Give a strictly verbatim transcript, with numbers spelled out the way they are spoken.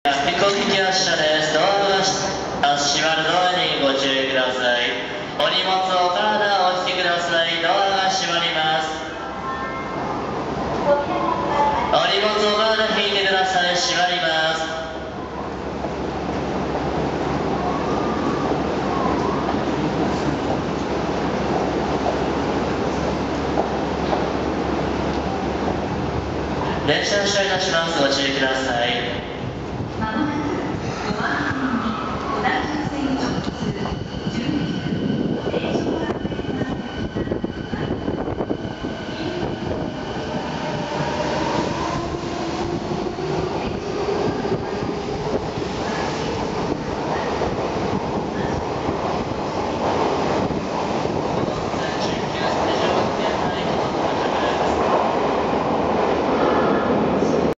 飛行機発車です。ドアが閉まるドアにご注意ください。お荷物をお体をお引きください。ドアが閉まります。お荷物をお体引いてください。閉まります。電車を車いたします。ご注意ください。